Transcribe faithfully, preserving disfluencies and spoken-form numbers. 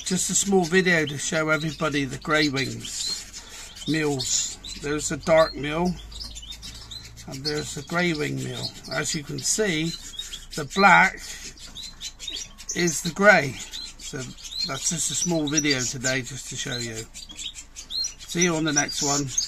just a small video to show everybody the grey wings mules. There's a dark mule and there's a grey wing mule. As you can see, the black is the grey. So that's just a small video today just to show you. See you on the next one.